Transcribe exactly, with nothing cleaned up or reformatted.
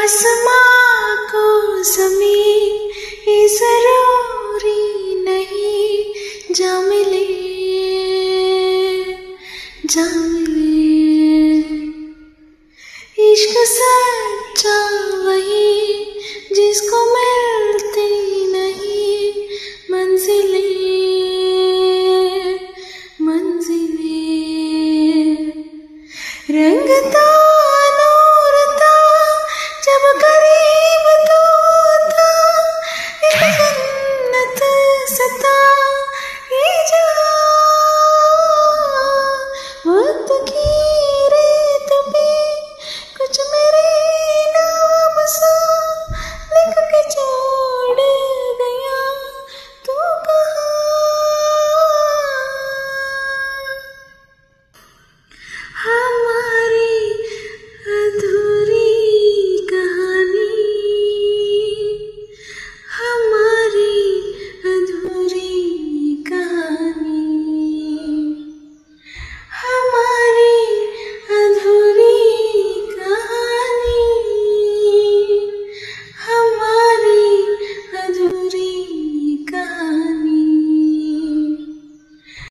आसमां को ज़मीन ये ज़रूरी नहीं, जा मिले जा मिले। इश्क सच्चा वही जिसको मिलती नहीं मंजिलें मंजिलें। रंगता नूरता जब करीब